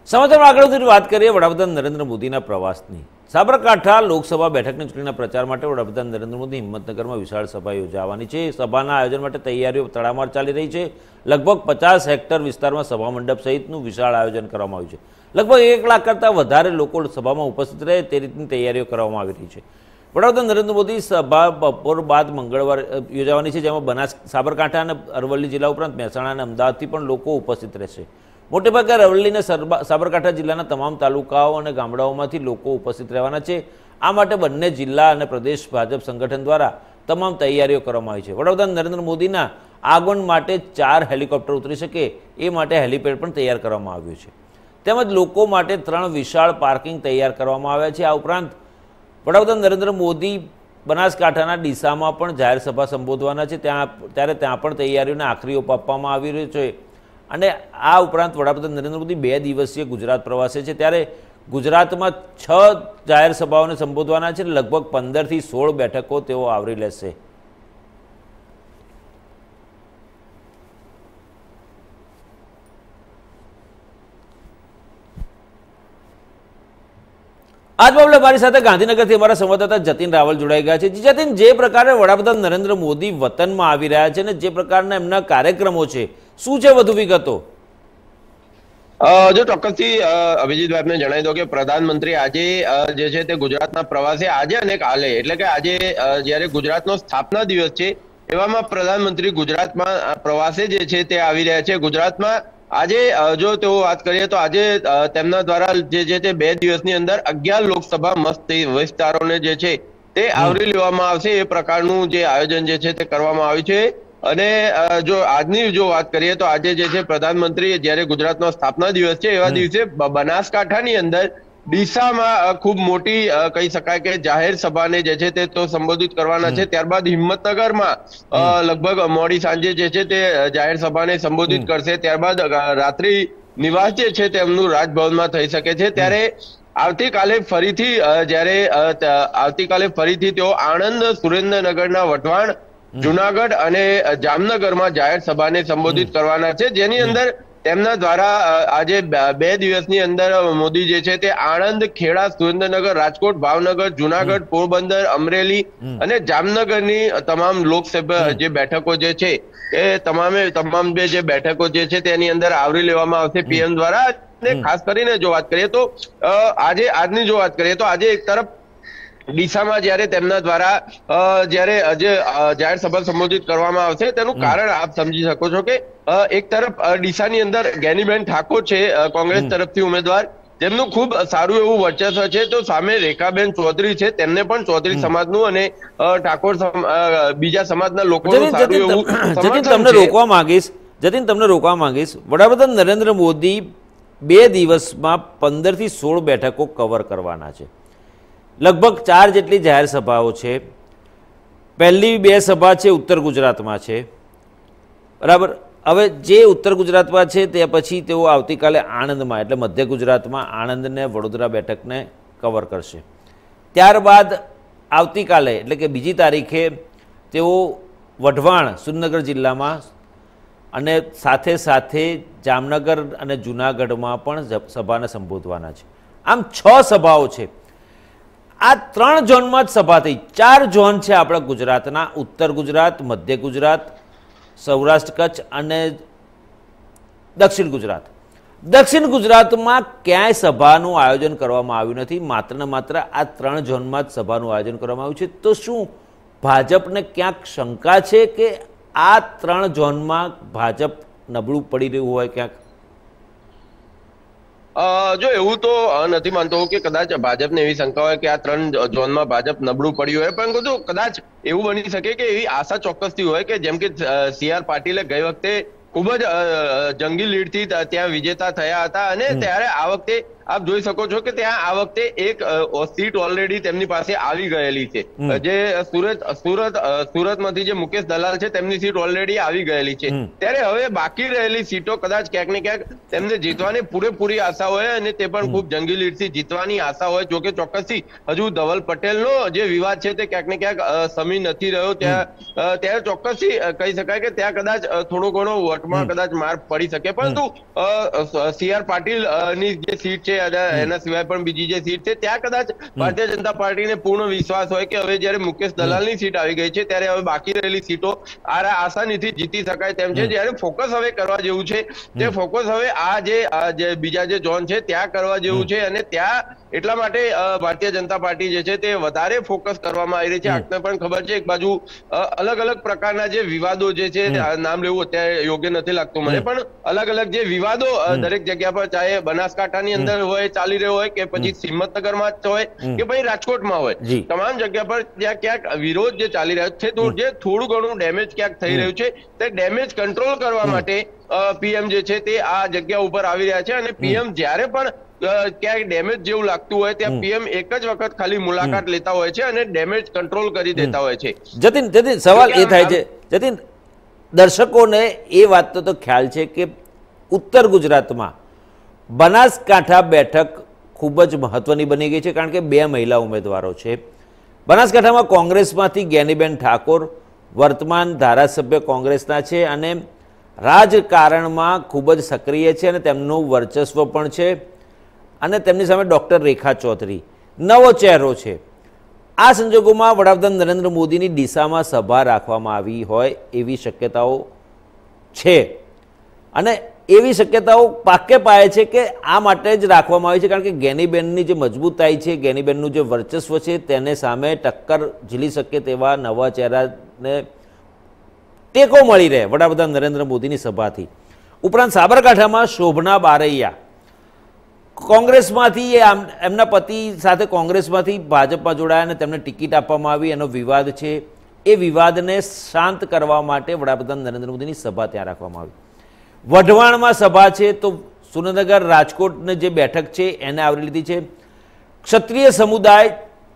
સમાચારમાં આગળ વધીને વાત કરીએ વડાપ્રધાન નરેન્દ્ર મોદીના પ્રવાસની। સાબરકાંઠા લોકસભા બેઠકની ચૂંટણીના પ્રચાર માટે વડાપ્રધાન નરેન્દ્ર મોદી હિંમતનગરમાં વિશાળ સભા યોજાવાની છે। સભાના આયોજન માટે તૈયારીઓ તડામાર ચાલી રહી છે। લગભગ 50 હેક્ટર વિસ્તારમાં સભા મંડપ સહિતનું વિશાળ આયોજન કરવામાં આવ્યું છે। લગભગ 1 લાખ કરતાં વધારે લોકો સભામાં ઉપસ્થિત રહે તે રીતની તૈયારીઓ કરવામાં આવી રહી છે। વડાપ્રધાન નરેન્દ્ર મોદી સભા બપોર બાદ મંગળવારે યોજાવાની છે, જેમાં સાબરકાંઠા અને અરવલ્લી જિલ્લા ઉપરાંત મહેસાણા અને અમદાવાદથી પણ લોકો ઉપસ્થિત રહેશે। મોટેભાગે અરવલ્લી અને સાબરકાંઠા જિલ્લાના તમામ તાલુકાઓ અને ગામડાઓમાંથી લોકો ઉપસ્થિત રહેવાના છે। આ માટે બંને જિલ્લા અને પ્રદેશ ભાજપ સંગઠન દ્વારા તમામ તૈયારીઓ કરવામાં આવી છે। વડાપ્રધાન નરેન્દ્ર મોદીના આગમન માટે 4 હેલિકોપ્ટર ઉતરી શકે એ માટે હેલિપેડ પણ તૈયાર કરવામાં આવ્યું છે। તેમજ લોકો માટે 3 વિશાળ પાર્કિંગ તૈયાર કરવામાં આવ્યા છે। આ ઉપરાંત વડાપ્રધાન નરેન્દ્ર મોદી બનાસકાંઠાના ડીસામાં પણ જાહેર સભા સંબોધવાના છે, ત્યારે ત્યાં પણ તૈયારીઓને આખરી ઓપ આપવામાં આવી રહ્યો છે। અને આ ઉપરાંત વડાપ્રધાન નરેન્દ્ર મોદી 2 દિવસીય ગુજરાત પ્રવાસે છે, ત્યારે ગુજરાતમાં 6 જાહેર સભાઓને સંબોધવાના છે। લગભગ 15 થી 16 બેઠકો તેઓ આવરી લેશે। આજ બાબલે મારી સાથે ગાંધીનગરથી અમારા સંવાદદાતા જતીન રાવલ જોડાઈ ગયા છે। જતીન, જે પ્રકારે વડાપ્રધાન નરેન્દ્ર મોદી વતનમાં આવી રહ્યા છે અને જે પ્રકારના એમના કાર્યક્રમો છે, શું છે વધુ વિગતો? જો ચોક્કસથી અભિજીતભાઈને જણાવી દો કે પ્રધાનમંત્રી આજે જે છે તે ગુજરાતના પ્રવાસે આજે અને કાલે, એટલે કે આજે જ્યારે ગુજરાતનો સ્થાપના દિવસ છે એવામાં પ્રધાનમંત્રી ગુજરાતમાં પ્રવાસે જે છે તે આવી રહ્યા છે। ગુજરાતમાં આજે જો તેઓ વાત કરીએ તો આજે તેમના દ્વારા જે છે તે 2 દિવસની અંદર 11 લોકસભા મત વિસ્તારોને જે છે તે આવરી લેવામાં આવશે, એ પ્રકારનું જે આયોજન જે છે તે કરવામાં આવ્યું છે। અને જો આજની જો વાત કરીએ તો આજે જે છે પ્રધાનમંત્રી જ્યારે ગુજરાતનો સ્થાપના દિવસ છે એવા દિવસે બનાસકાંઠાની અંદર ડીસામાં ખૂબ મોટી કહી શકાય કે જાહેર સભાને જે છે તે તો સંબોધિત કરવાના છે। ત્યારબાદ હિંમતનગરમાં લગભગ મોડી સાંજે જે છે તે જાહેર સભાને સંબોધિત કરશે। ત્યારબાદ રાત્રિ નિવાસ જે છે તેમનું રાજભવનમાં થઈ શકે છે। ત્યારે આવતીકાલે ફરીથી તેઓ આણંદ, સુરેન્દ્રનગરના વઢવાણ, જુનાગઢ અને જામનગરમાં જાહેર સભાને સંબોધિત કરવાના છે, જેની અંદર તેમના દ્વારા આજે 2 દિવસની અંદર મોદી જે છે તે આણંદ, ખેડા, સુરેન્દ્રનગર, રાજકોટ, ભાવનગર, જુનાગઢ, પોરબંદર, અમરેલી અને જામનગરની તમામ લોકસભા જે બેઠકો જે છે એ તમામ જે બેઠકો જે છે તેની અંદર આવરી લેવામાં આવશે પીએમ દ્વારા। અને ખાસ કરીને જો વાત કરીએ તો આજની જો વાત કરીએ તો આજે એક તરફ ડીસામાં જ્યારે તેમના દ્વારા જ્યારે જાહેર સભા સંબોધિત કરવામાં આવશે તેનું કારણ આપ સમજી શકો છો કે એક તરફ ડીસાની અંદર ગેનીબેન ઠાકોર છે કોંગ્રેસ તરફથી ઉમેદવાર, તેમનું ખૂબ સારું એવું વર્ચસ્વ છે। તો સામે રેખાબેન ચૌધરી છે, તેમને પણ ચૌધરી સમાજનું અને ઠાકોર બીજા સમાજના લોકોનું સારું એવું તમને રોકવા માંગીશ વડાપ્રધાન નરેન્દ્ર મોદી 2 દિવસમાં 15 થી 16 બેઠકો કવર કરવાના છે। લગભગ 4 જેટલી જાહેર સભાઓ છે। પહેલી 2 સભા છે ઉત્તર ગુજરાતમાં છે, બરાબર। હવે જે ઉત્તર ગુજરાતમાં છે તે પછી તેઓ આવતીકાલે આણંદમાં એટલે મધ્ય ગુજરાતમાં આણંદ ને વડોદરા બેઠકને કવર કરશે। ત્યારબાદ આવતીકાલે એટલે કે 2જી તારીખે તેઓ વઢવાણ, સુરેન્દ્રનગર જિલ્લામાં અને સાથે જામનગર અને જૂનાગઢમાં પણ સભાને સંબોધવાના છે। આમ 6 સભાઓ છે। આ 3 ઝોનમાં જ સભા થઈ। 4 ઝોન છે આપણા ગુજરાતના: ઉત્તર ગુજરાત, મધ્ય ગુજરાત, સૌરાષ્ટ્ર કચ્છ અને દક્ષિણ ગુજરાત। દક્ષિણ ગુજરાતમાં ક્યાંય સભાનું આયોજન કરવામાં આવ્યું નથી, માત્ર ને માત્ર આ 3 ઝોનમાં જ સભાનું આયોજન કરવામાં આવ્યું છે। તો શું ભાજપને ક્યાંક શંકા છે કે આ 3 ઝોનમાં ભાજપ નબળું પડી રહ્યું હોય ક્યાંક? જો એવું તો નથી માનતો કે કદાચ ભાજપને એવી શંકા હોય કે આ 3 ઝોનમાં ભાજપ નબળું પડ્યું હોય, પરંતુ કદાચ એવું બની શકે કે એવી આશા ચોક્કસથી હોય કે જેમ કે CR પાટીલે ગઈ વખતે ખૂબ જ જંગી લીડથી ત્યાં વિજેતા થયા હતા અને ત્યારે આ વખતે આપ જોઈ શકો છો કે ત્યાં આ વખતે એક સીટ ઓલરેડી તેમની પાસે આવી ગયેલી છે, જે સુરતમાંથી જે મુકેશ દલાલ છે તેમની સીટ ઓલરેડી આવી ગયેલી છે. ત્યારે હવે બાકી રહેલી સીટો કદાચ ક્યાંક ને ક્યાંક તેમને જીતવાની પૂરેપૂરી આશા હોય અને તે પણ ખૂબ જંગી લીડથી જીતવાની આશા હોય. જોકે ચોક્કસથી હજુ ધવલ પટેલનો જે વિવાદ છે તે ક્યાંક ને ક્યાંક સમી નથી રહ્યો. ત્યારે ચોક્કસથી કહી શકાય કે ત્યાં કદાચ થોડો ઘણો વટમાં કદાચ માર પડી શકે, પરંતુ CR પાટીલ ની જે સીટ છે એના સિવાય પણ બીજી જે સીટ છે ત્યાં કદાચ ભારતીય જનતા પાર્ટીને પૂર્ણ વિશ્વાસ હોય કે હવે જયારે મુકેશ દલાલની સીટ આવી ગઈ છે ત્યારે હવે બાકી રહેલી સીટો આસાનીથી જીતી શકાય તેમ છે. જયારે ફોકસ હવે કરવા જેવું છે તે ફોકસ હવે આ જે બીજા જે ઝોન છે ત્યાં કરવા જેવું છે, અને ત્યાં એટલા માટે ભારતીય જનતા પાર્ટી જે છે તે વધારે ફોકસ કરવામાં આવી રહી છે. આપને પણ ખબર છે એક બાજુ અલગ અલગ પ્રકારના જે વિવાદો જે છે, નામ લેવું અત્યારે યોગ્ય નથી લાગતું મને, પણ અલગ અલગ જે વિવાદો દરેક જગ્યા પર, ચાહે બનાસકાંઠાની અંદર હોય ચાલી રહ્યો હોય કે પછી હિંમતનગરમાં જ હોય કે પછી રાજકોટમાં હોય, તમામ જગ્યા પર ત્યાં ક્યાંક વિરોધ જે ચાલી રહ્યો છે, જે થોડું ઘણું ડેમેજ ક્યાંક થઈ રહ્યું છે તે ડેમેજ કંટ્રોલ કરવા માટે PM જે છે તે આ જગ્યા ઉપર આવી રહ્યા છે. અને PM જ્યારે પણ ક્યાંક ડેમેજ જેવું લાગતું હોય ત્યાં PM એક જ વખત ખાલી મુલાકાત લેતા હોય છે અને ડેમેજ કંટ્રોલ કરી દેતા હોય છે. જતીન સવાલ એ થાય છે, જતીન દર્શકોને એ વાતનો તો ખ્યાલ છે કે ઉત્તર ગુજરાતમાં બનાસકાંઠા બેઠક ખૂબ જ મહત્વની બની ગઈ છે, કારણ કે 2 મહિલા ઉમેદવારો છે. બનાસકાંઠામાં કોંગ્રેસમાંથી જ્ઞાનીબેન ઠાકોર વર્તમાન ધારાસભ્ય કોંગ્રેસના છે અને રાજકારણમાં ખૂબ જ સક્રિય છે અને તેમનું વર્ચસ્વ પણ છે, અને તેમની સામે ડૉક્ટર રેખા ચૌધરી નવો ચહેરો છે. આ સંજોગોમાં વડાપ્રધાન નરેન્દ્ર મોદીની ડીસામાં સભા રાખવામાં આવી હોય એવી શક્યતાઓ છે, અને એવી શક્યતાઓ પાકે પાયે છે કે આ માટે જ રાખવામાં આવી છે, કારણ કે જ્ઞાનીબેનની જે મજબૂતાઈ છે, જ્ઞાનીબેનનું જે વર્ચસ્વ છે તેને સામે ટક્કર ઝીલી શકે તેવા નવા ચહેરાને ટેકો મળી રહે વડાપ્રધાન નરેન્દ્ર મોદીની સભાથી. ઉપરાંત સાબરકાંઠામાં શોભના બારૈયા કોંગ્રેસમાંથી, એમના પતિ સાથે કોંગ્રેસમાંથી ભાજપમાં જોડાયા અને તેમને ટિકિટ આપવામાં આવી, એનો વિવાદ છે. એ વિવાદને શાંત કરવા માટે વડાપ્રધાન નરેન્દ્ર મોદીની સભા ત્યાં રાખવામાં આવી. વઢવાણમાં સભા છે, તો સુરેન્દ્રનગર રાજકોટની જે બેઠક છે એને આવરી લીધી છે. ક્ષત્રિય સમુદાય,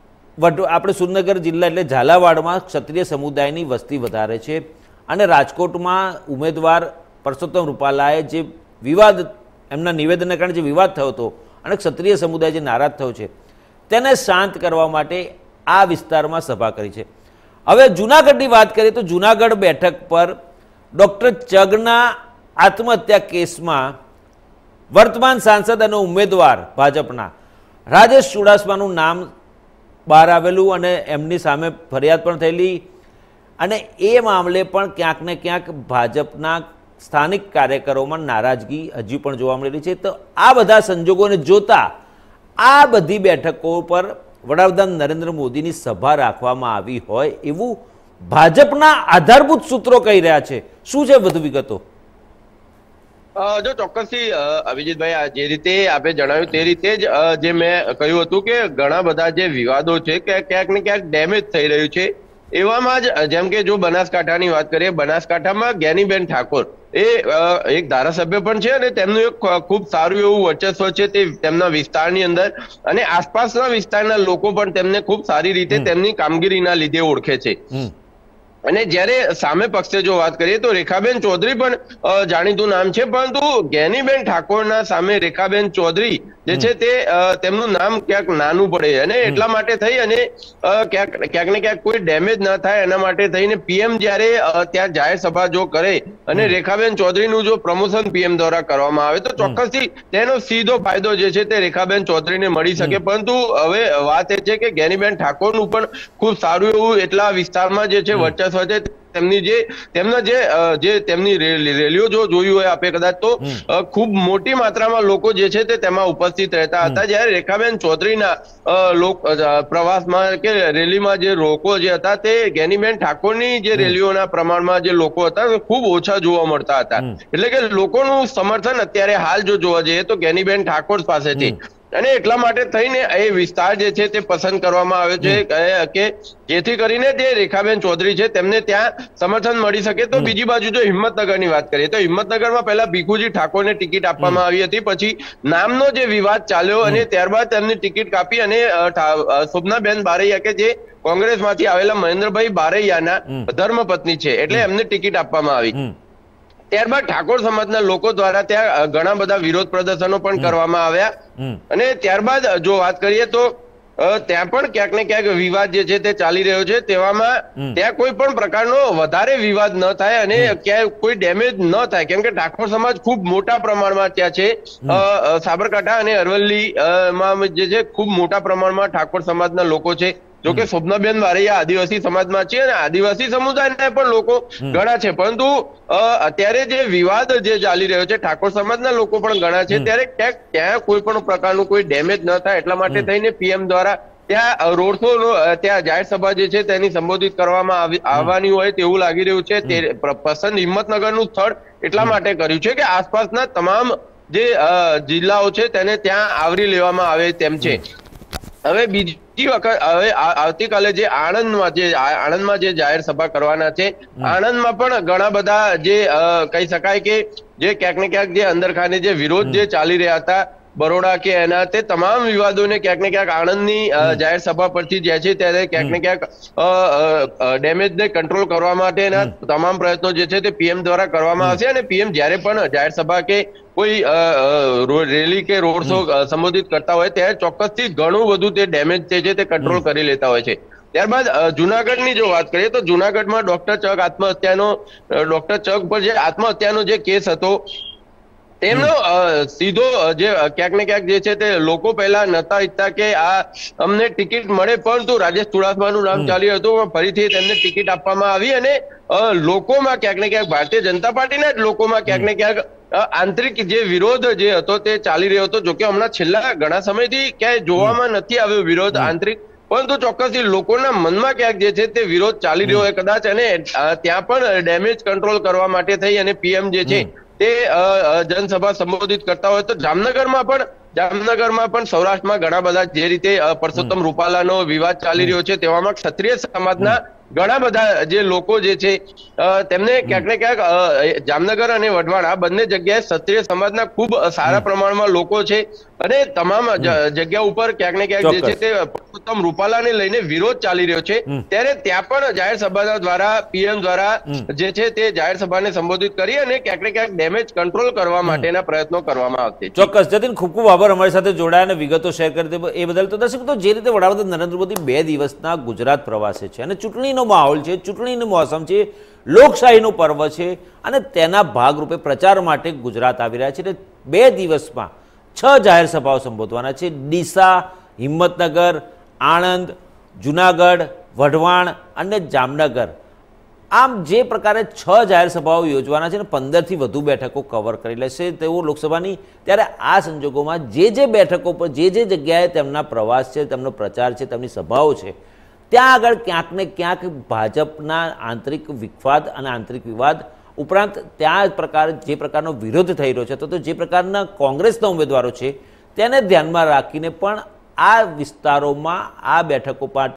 આપણે સુરેન્દ્રનગર જિલ્લા એટલે ઝાલાવાડમાં ક્ષત્રિય સમુદાયની વસ્તી વધારે છે, અને રાજકોટમાં ઉમેદવાર પરસોત્તમ રૂપાલાએ જે વિવાદ, એમના નિવેદનને કારણે જે વિવાદ થયો હતો અને ક્ષત્રિય સમુદાય જે નારાજ થયો છે તેને શાંત કરવા માટે આ વિસ્તારમાં સભા કરી છે. હવે જૂનાગઢની વાત કરીએ તો જૂનાગઢ બેઠક પર ડૉક્ટર ચગના આત્મહત્યા કેસમાં વર્તમાન સાંસદ અને ઉમેદવાર ભાજપના રાજેશ ચુડાસમાનું નામ બહાર આવેલું અને એમની સામે ફરિયાદ પણ થયેલી, અને એ મામલે પણ ક્યાંક ને ક્યાંક ભાજપના સ્થાનિક કાર્યકરોમાં નારાજગી હજી પણ જોવા મળી રહી છે. તો આ બધા સંજોગોને જોતા આ બધી બેઠકો પર વડાપ્રધાન નરેન્દ્ર મોદીની સભા રાખવામાં આવી હોય એવું ભાજપના આધારભૂત સૂત્રો કહી રહ્યા છે. શું છે વધુ વિગતો? જો ચોક્કસથી અભિજીતભાઈ, જે રીતે આપે જણાવ્યું તે રીતે જ જે મેં કહ્યું હતું કે ઘણા બધા જે વિવાદો છે કે ક્યાંક ને ક્યાંક ડેમેજ થઈ રહ્યું છે. એવામાં જ જેમ કે જો બનાસકાંઠાની વાત કરીએ, બનાસકાંઠામાં જ્ઞાનીબેન ઠાકોર એ એક ધારાસભ્ય પણ છે અને તેમનું એક ખૂબ સારું એવું વર્ચસ્વ છે તે તેમના વિસ્તારની અંદર, અને આસપાસના વિસ્તારના લોકો પણ તેમને ખૂબ સારી રીતે તેમની કામગીરીના લીધે ઓળખે છે. અને જ્યારે સામે પક્ષે જો વાત કરીએ તો રેખાબેન ચૌધરી પણ જાણીતું નામ છે, પરંતુ જ્ઞાનીબેન ઠાકોરના સામે રેખાબેન ચૌધરી જે છે તે તેમનું નામ ક્યાંક નાનું પડે, અને એટલા માટે થઈ અને ક્યાંક ને ક્યાંક કોઈ ડેમેજ ના થાય એના માટે થઈને PM જ્યારે ત્યાં જાહેર સભા જો કરે અને રેખાબેન ચૌધરીનું જો પ્રમોશન PM દ્વારા કરવામાં આવે તો ચોક્કસથી તેનો સીધો ફાયદો જે છે તે રેખાબેન ચૌધરીને મળી શકે. પરંતુ હવે વાત એ છે કે જ્ઞાનીબેન ઠાકોરનું પણ ખૂબ સારું એવું એટલા વિસ્તારમાં જે છે વર્ચસ્વ છે. તેમના જે તેમની રેલીઓ જો જોઈ હોય આપે કદાચ તો ખૂબ મોટી માત્રામાં લોકો જે છે તે તેમાં ઉપસ્થિત રહેતા હતા. જ્યારે રેખાબેન ચૌધરીના પ્રવાસમાં કે રેલીમાં જે લોકો જે હતા તે જ્ઞાનીબેન ઠાકોરની જે રેલીઓના પ્રમાણમાં જે લોકો હતા ખૂબ ઓછા જોવા મળતા હતા. એટલે કે લોકોનું સમર્થન અત્યારે હાલ જો જોવા જઈએ તો જ્ઞાનીબેન ઠાકોર પાસે છે. અને એટલા માટે થઈને એ વિસ્તાર જે છે તે પસંદ કરવામાં આવ્યો છે કે જેથી કરીને જે રેખાબેન ચૌધરી છે તેમને ત્યાં સમર્થન મળી શકે. તો બીજી બાજુ જો હિંમતનગરની વાત કરીએ તો હિંમતનગરમાં પહેલા ભીખુજી ઠાકોરને ટિકિટ આપવામાં આવી હતી, પછી નામનો જે વિવાદ ચાલ્યો અને ત્યારબાદ તેમની ટિકિટ કાપી અને શોભનાબેન બારૈયા કે જે કોંગ્રેસમાંથી આવેલા મહેન્દ્રભાઈ બારૈયાના ધર્મપત્ની છે એટલે એમને ટિકિટ આપવામાં આવી. ત્યારબાદ ઠાકોર સમાજના લોકો દ્વારા ત્યાં ઘણા બધા વિરોધ પ્રદર્શનો પણ કરવામાં આવ્યા અને ત્યારબાદ જો વાત કરીએ તો ત્યાં પણ ક્યાંક ને ક્યાંક વિવાદ જે છે તે ચાલી રહ્યો છે. તેવામાં ત્યાં કોઈ પણ પ્રકારનો વધારે વિવાદ ન થાય અને ક્યાંય કોઈ ડેમેજ ન થાય, કેમ કે ઠાકોર સમાજ ખૂબ મોટા પ્રમાણમાં ત્યાં છે. સાબરકાંઠા અને અરવલ્લી માં જે છે ખૂબ મોટા પ્રમાણમાં ઠાકોર સમાજના લોકો છે. જોકે શોભનાબેન બારૈયા આદિવાસી સમાજમાં છે અને આદિવાસી સમુદાયના પણ લોકો ઘણા છે, પરંતુ અત્યારે જે વિવાદ જે ચાલી રહ્યો છે ઠાકોર સમાજના લોકો પણ ઘણા છે, ત્યારે ક્યાંક ત્યાં કોઈ પણ પ્રકારનું કોઈ ડેમેજ ન થાય એટલા માટે થઈને પીએમ દ્વારા ત્યાં રોડ શો ત્યાં જાહેર સભા જે છે તેની સંબોધિત કરવામાં આવવાની હોય તેવું લાગી રહ્યું છે. તે પસંદ હિંમતનગરનું સ્થળ એટલા માટે કર્યું છે કે આસપાસના તમામ જે જિલ્લાઓ છે તેને ત્યાં આવરી લેવામાં આવે તેમ છે. હવે બીજી વખત હવે આવતીકાલે જે આણંદમાં જે જાહેર સભા કરવાના છે, આણંદમાં પણ ઘણા બધા જે કહી શકાય કે જે ક્યાંક ને ક્યાંક જે અંદરખાને જે વિરોધ જે ચાલી રહ્યા હતા બરોડા કે એના, તે તમામ વિવાદોને ક્યાંક ને ક્યાંક આણંદની જાહેર સભા પરથી જે છે ત્યારે ક્યાંક ને ક્યાંક ડેમેજને કંટ્રોલ કરવા માટેના તમામ પ્રયત્નો જે છે તે પીએમ દ્વારા કરવામાં આવશે અને પીએમ જ્યારે પણ જાહેર સભા કે કોઈ રેલી કે રોડ શો સંબોધિત કરતા હોય ત્યારે ચોક્કસથી ઘણું બધું તે ડેમેજ છે તે કંટ્રોલ કરી લેતા હોય છે. ત્યારબાદ જુનાગઢની જો વાત કરીએ તો જુનાગઢમાં ડોક્ટર ચક પર જે આત્મહત્યાનો જે કેસ હતો તેમનો સીધો જે ક્યાંક ને ક્યાંક જે છે તે લોકો પહેલા નતા ઈચ્છતા કે આ અમને ટિકિટ મળે, પરંતુ રાજેશ ચુડાસમાનું નામ ચાલ્યું હતું, ફરીથી તેમને ટિકિટ આપવામાં આવી અને લોકોમાં ક્યાંક ને ક્યાંક ભારતીય જનતા પાર્ટીના જ લોકોમાં ક્યાંક ને ક્યાંક આંતરિક જે વિરોધ જે હતો તે ચાલી રહ્યો હતો. જોકે હમણાં છેલ્લા ઘણા સમયથી ક્યાંય જોવામાં નથી આવ્યો વિરોધ આંતરિક, પરંતુ ચોક્કસથી લોકોના મનમાં ક્યાંક જે છે તે વિરોધ ચાલી રહ્યો હોય કદાચ, અને ત્યાં પણ ડેમેજ કંટ્રોલ કરવા માટે થઈ અને પીએમ જે છે તે જનસભા સંબોધિત કરતા હોય તો જામનગરમાં પણ સૌરાષ્ટ્રમાં ઘણા બધા જે રીતે પરસોત્તમ રૂપાલાનો વિવાદ ચાલી રહ્યો છે તેવામાં ક્ષત્રિય સમાજના ઘણા બધા જે લોકો જે છે તેમને ક્યાંક ને ક્યાંક જામનગર અને વઢવાણ આ બંને જગ્યાએ ક્ષત્રિય સમાજના ખૂબ સારા પ્રમાણમાં લોકો છે અને તમામ જગ્યા ઉપર ક્યાંક ને ક્યાંક જે છે તે પરસોત્તમ રૂપાલાને લઈને વિરોધ ચાલી રહ્યો છે. ત્યારે ત્યાં પણ જાહેર સભા દ્વારા પીએમ દ્વારા જે છે તે જાહેર સભાને સંબોધિત કરી અને ક્યાંક ને ક્યાંક ડેમેજ કંટ્રોલ કરવા માટેના પ્રયત્નો કરવામાં આવશે. ચોક્કસ જતીન, ખૂબ ખૂબ આભાર અમારી સાથે જોડાયા અને વિગતો શેર કરી એ બદલ. તો દર્શક, તો જે રીતે વડાપ્રધાન નરેન્દ્ર મોદી 2 દિવસના ગુજરાત પ્રવાસે છે અને ચૂંટણીનો માહોલ છે, ચૂંટણીનું મોસમ છે, લોકશાહીનું પર્વ છે અને તેના ભાગરૂપે પ્રચાર માટે ગુજરાત આવી રહ્યા છે. એટલે 2 દિવસમાં 6 જાહેર સભાઓ સંબોધવાના છે. ડીસા, હિંમતનગર, આણંદ, જુનાગઢ, વઢવાણ અને જામનગર. આમ જે પ્રકારે 6 જાહેર સભાઓ યોજવાના છે અને 15થી વધુ બેઠકો કવર કરી લેશે તેઓ લોકસભાની. ત્યારે આ સંજોગોમાં જે બેઠકો પર જે જગ્યાએ તેમના પ્રવાસ છે, તેમનો પ્રચાર છે, તેમની સભાઓ છે, ત્યાં આગળ ક્યાંક ને ક્યાંક ભાજપના આંતરિક વિખવાદ અને આંતરિક વિવાદ ઉપરાંત ત્યાં જે પ્રકારનો વિરોધ થઈ રહ્યો છે તો જે પ્રકારના કોંગ્રેસના ઉમેદવારો છે તેને ધ્યાનમાં રાખીને પણ આ વિસ્તારોમાં આ બેઠકો